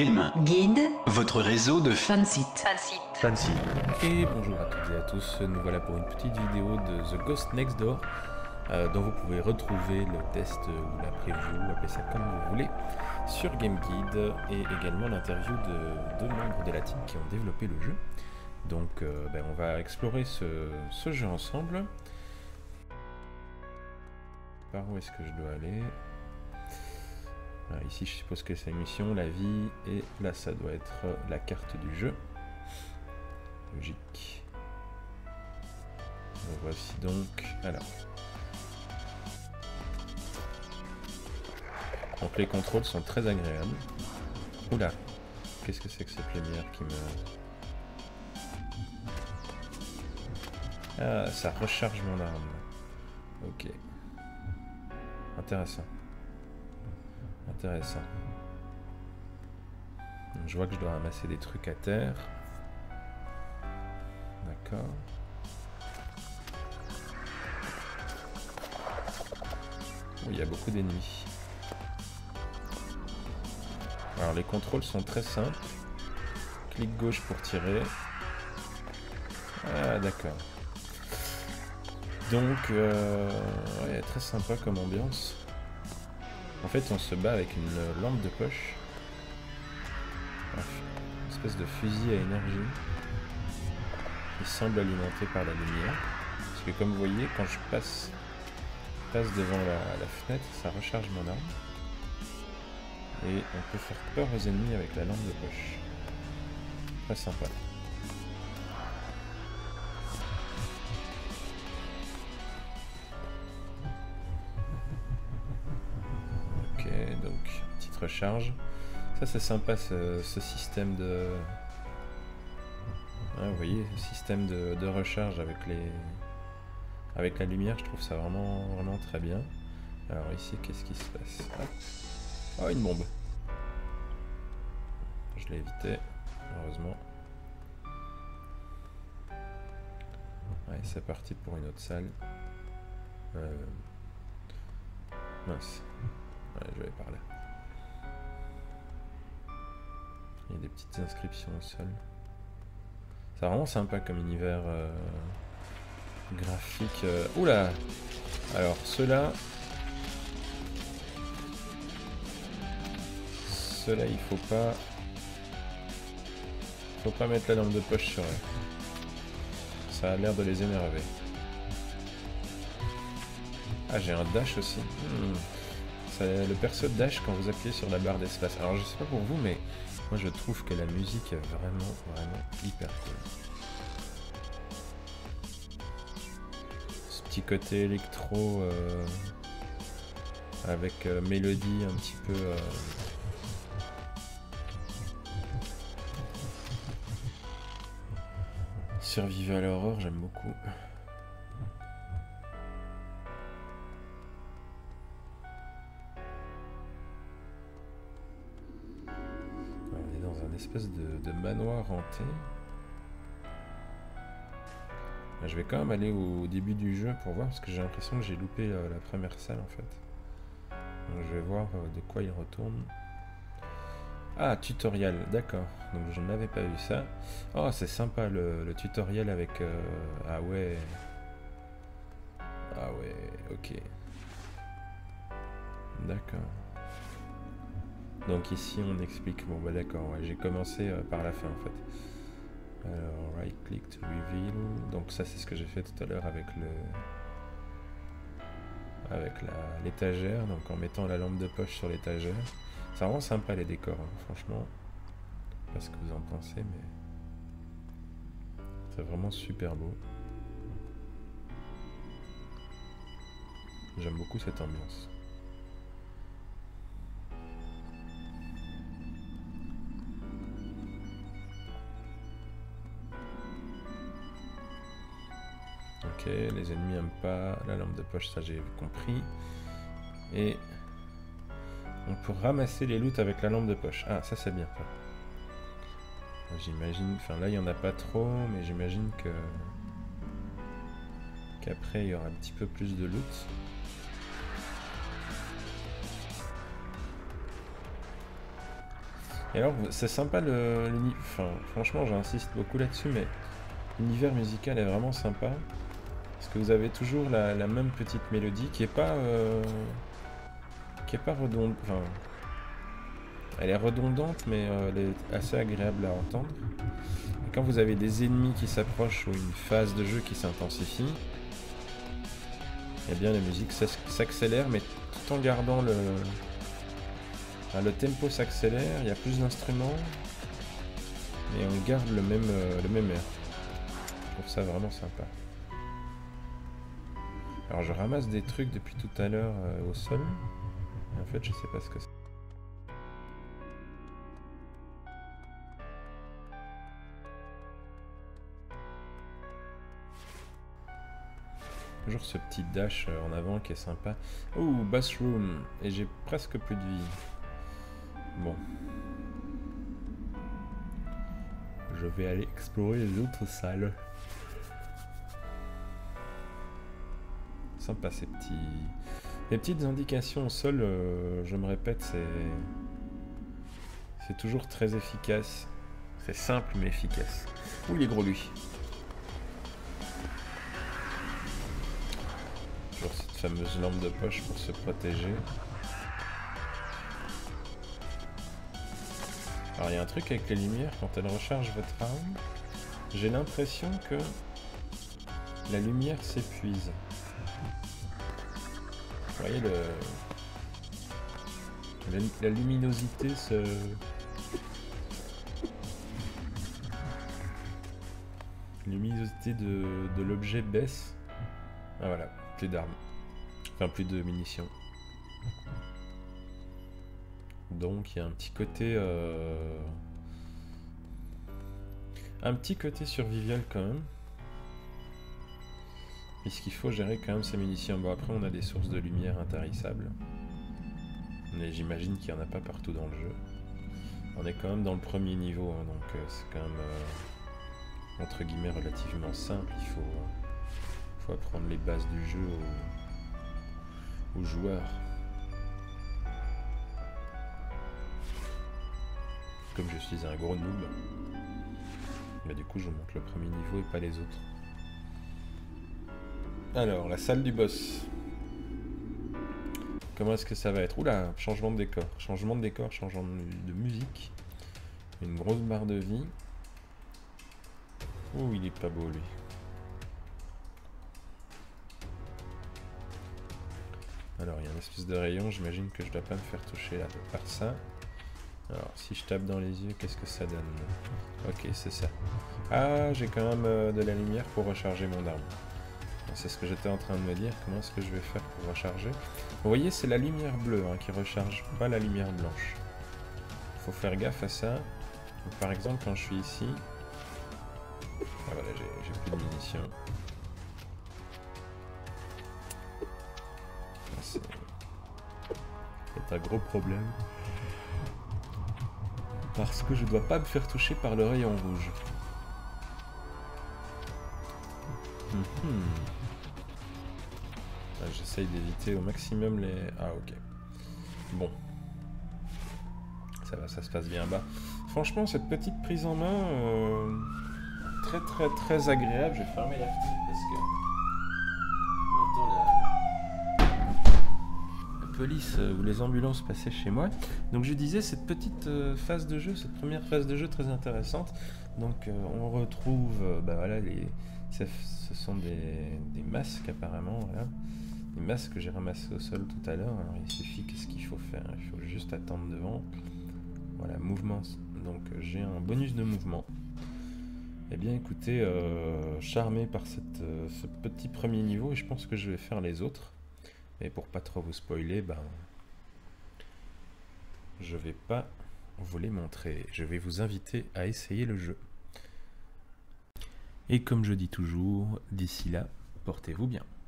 Game Guide, votre réseau de fansite. Fancy. Et bonjour à toutes et à tous, nous voilà pour une petite vidéo de The Ghost Next Door, dont vous pouvez retrouver le test ou la preview, appelez ça comme vous voulez, sur GameKid, et également l'interview de deux membres de la team qui ont développé le jeu. Donc on va explorer ce jeu ensemble. Par où est-ce que je dois aller? Ici je suppose que c'est une mission, la vie, et là ça doit être la carte du jeu. Logique. Voici donc. Alors. Donc les contrôles sont très agréables. Oula. Qu'est-ce que c'est que cette lumière qui me... Ah, ça recharge mon arme. Ok. Intéressant. Intéressant. Donc, je vois que je dois ramasser des trucs à terre. D'accord. Oh, il y a beaucoup d'ennemis. Alors les contrôles sont très simples. Clic gauche pour tirer. Ah d'accord. Donc ouais, très sympa comme ambiance. En fait on se bat avec une lampe de poche. Une espèce de fusil à énergie. Qui semble alimenté par la lumière. Parce que comme vous voyez, quand je passe devant la fenêtre, ça recharge mon arme. Et on peut faire peur aux ennemis avec la lampe de poche. Très sympa. Ok, donc petite recharge. Ça c'est sympa ce système de... Ah, vous voyez, le système de recharge avec la lumière, je trouve ça vraiment très bien. Alors ici, qu'est-ce qui se passe? Hop. Oh, une bombe. Je l'ai évité, heureusement. Ouais, c'est parti pour une autre salle. Mince. Ouais, je vais par là. Il y a des petites inscriptions au sol. C'est vraiment sympa comme univers graphique. Oula! Alors ceux-là, il faut pas mettre la lampe de poche sur eux. Ça a l'air de les énerver. Ah, j'ai un dash aussi. Le perso dash quand vous appuyez sur la barre d'espace. Alors je sais pas pour vous, mais moi je trouve que la musique est vraiment hyper cool. Ce petit côté électro avec mélodie un petit peu... Survival horror, j'aime beaucoup. On est dans un espèce de manoir hanté. Je vais quand même aller au début du jeu pour voir, parce que j'ai l'impression que j'ai loupé la première salle en fait. Donc je vais voir de quoi il retourne. Ah, tutoriel, d'accord. Donc je n'avais pas vu ça. Oh, c'est sympa le tutoriel avec... Ah ouais. Ah ouais, ok. D'accord. Donc ici on explique... Bon bah d'accord, ouais, j'ai commencé par la fin en fait. Alors, right click to reveal. Donc ça c'est ce que j'ai fait tout à l'heure avec l'étagère. Donc en mettant la lampe de poche sur l'étagère. C'est vraiment sympa les décors, hein, franchement. Je sais pas ce que vous en pensez, mais c'est vraiment super beau. J'aime beaucoup cette ambiance. Ok, les ennemis n'aiment pas la lampe de poche, ça j'ai compris. Et on peut ramasser les loots avec la lampe de poche. Ah, ça c'est bien. J'imagine, enfin là il n'y en a pas trop, mais j'imagine qu'après il y aura un petit peu plus de loot. Et alors, c'est sympa enfin, franchement, j'insiste beaucoup là-dessus, mais l'univers musical est vraiment sympa. Parce que vous avez toujours la même petite mélodie qui est pas redondante. Enfin, elle est redondante, mais elle est assez agréable à entendre. Et quand vous avez des ennemis qui s'approchent ou une phase de jeu qui s'intensifie, eh bien la musique s'accélère, mais tout en gardant le tempo s'accélère, il y a plus d'instruments, et on garde le même air. Je trouve ça vraiment sympa. Alors je ramasse des trucs depuis tout à l'heure au sol, et en fait je sais pas ce que c'est. Toujours ce petit dash en avant qui est sympa. Oh, bathroom. Et j'ai presque plus de vie. Bon. Je vais aller explorer les autres salles. Sympa ces petits... Les petites indications au sol, je me répète, c'est toujours très efficace. C'est simple mais efficace. Ouh, il est gros lui. Toujours cette fameuse lampe de poche pour se protéger. Alors il y a un truc avec les lumières, quand elle recharge votre arme, j'ai l'impression que la lumière s'épuise. Vous voyez la luminosité se... La luminosité de l'objet baisse. Ah voilà, plus d'armes. Enfin plus de munitions. Donc il y a un petit côté survival quand même. Puisqu'il faut gérer quand même ces munitions. Bon après on a des sources de lumière intarissables. Mais j'imagine qu'il n'y en a pas partout dans le jeu. On est quand même dans le premier niveau, hein, donc c'est quand même entre guillemets relativement simple. Il faut apprendre les bases du jeu aux joueurs. Comme je suis un gros noob, mais du coup je monte le premier niveau et pas les autres. Alors, la salle du boss. Comment est-ce que ça va être? Oula, changement de décor. Changement de décor, changement de musique. Une grosse barre de vie. Oh, il est pas beau lui. Alors, il y a une espèce de rayon, j'imagine que je dois pas me faire toucher là par ça. Alors, si je tape dans les yeux, qu'est-ce que ça donne? Ok, c'est ça. Ah, j'ai quand même de la lumière pour recharger mon arme. C'est ce que j'étais en train de me dire. Comment est-ce que je vais faire pour recharger? Vous voyez, c'est la lumière bleue hein, qui recharge, pas la lumière blanche. Il faut faire gaffe à ça. Donc, par exemple, quand je suis ici... Ah voilà, j'ai plus de munitions. C'est un gros problème. Parce que je dois pas me faire toucher par le rayon rouge. J'essaye d'éviter au maximum les... Ah ok. Bon. Ça va, ça se passe bien bas. Franchement, cette petite prise en main, très agréable. Je vais fermer la fenêtre parce que... la police ou les ambulances passaient chez moi. Donc je disais, cette petite phase de jeu, cette première phase de jeu très intéressante. Donc on retrouve, bah voilà, ce sont des masques apparemment, voilà. Les masques que j'ai ramassés au sol tout à l'heure. Alors il suffit, qu'est-ce qu'il faut faire? Il faut juste attendre devant. Voilà, mouvement. Donc j'ai un bonus de mouvement. Eh bien écoutez, charmé par ce petit premier niveau, et je pense que je vais faire les autres. Et pour pas trop vous spoiler, ben, je vais pas vous les montrer. Je vais vous inviter à essayer le jeu. Et comme je dis toujours, d'ici là, portez-vous bien.